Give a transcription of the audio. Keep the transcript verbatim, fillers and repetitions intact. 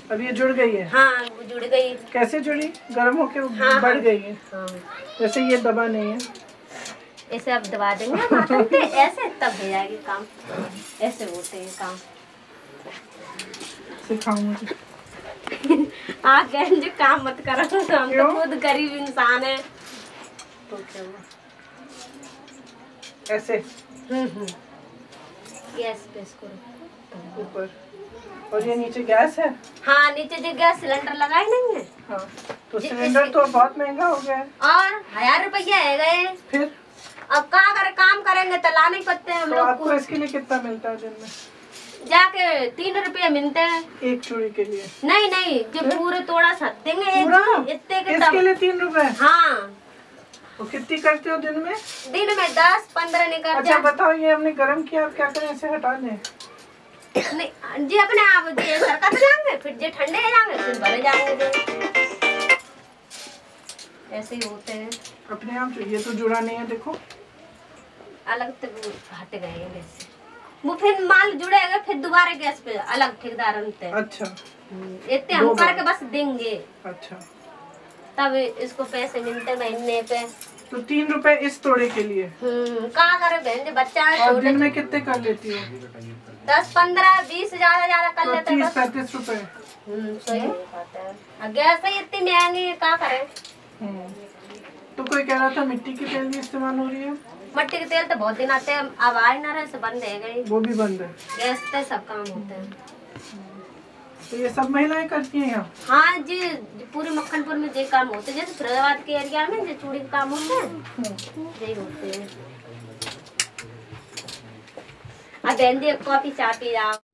अब ये जुड़ गई है? हाँ वो जुड़ गई। कैसे जुड़ी? गर्म होके हाँ, बढ़ हाँ, गई है? हाँ। जैसे ये दबा नहीं है, ऐसे अब दबा देंगे माथन पे, ऐसे तब हो जाएगी काम। ऐसे होते हैं काम। सिखाऊं मुझे? आप बहन जी काम मत करो, हम क्यों? तो खुद गरीब इंसान है। तो क्या हुआ? ऐसे हम्म हम्म गैस पे इसको रखो ऊपर, और ये नीचे गैस है? हाँ नीचे जो गैस सिलेंडर लगाए नहीं है। हाँ तो जी, सिलेंडर तो बहुत महंगा हो गया है। और हजार रुपया है गए। फिर अब कहाँ करे, काम करेंगे तो ला नहीं सकते हम तो लोग आपको को। इसके लिए कितना मिलता है दिन में? जाके तीन रुपये मिलते हैं। एक चूड़ी के लिए? नहीं नहीं जो पूरे तोड़ा सक देंगे पूरा? इतने के इसके तब। लिए तीन रुपए? हाँ तो कितनी करते हो दिन में? दिन में दस पंद्रह निकल अच्छा जाए। बताओ, ये हमने गरम किया, आप क्या करें, इसे हटा दें? नहीं जी अपने आप जी सरकत जाएंगे, फिर जे ठंडे हो जाएंगे फिर भरे जाएंगे। ऐसे ही होते हैं अपने आप। ये तो जुड़ा नहीं है, देखो अलग तक हट गए हैं वैसे। वो फिर माल जुड़ेगा फिर दोबारा गैस पे अलग ठेकेदार बनते हैं। अच्छा इतने हम करके बस देंगे, अच्छा, तब इसको पैसे मिलते महीने पे। तो तीन रुपए इस तोड़े के लिए? हम्म कहाँ करे बहन जी, बच्चा है और दिन में कितने कर लेती हो? दस पंद्रह बीस ज्यादा ज्यादा कर तो लेते हैं। तीस पैंतीस रुपए। हम्म सही बात है। अब गैस ही इतनी महंगी है, क्या करें। तो कोई कह रहा था मिट्टी के तेल भी इस्तेमाल हो रही है? मिट्टी के तेल तो बहुत दिन आते हैं, अब आ ही ना रहे से बंद है गई। वो भी बंद है? गैस पे सब काम होते हैं। तो ये सब महिलाएं करती हैं यहाँ? हाँ जी पूरे मक्खनपुर में ये काम होते हैं, जैसे फिरोजाबाद के एरिया में जो चूड़ी के काम होते हैं यही होते हैं। अब बहन जी कॉफी चाय पी जाओ।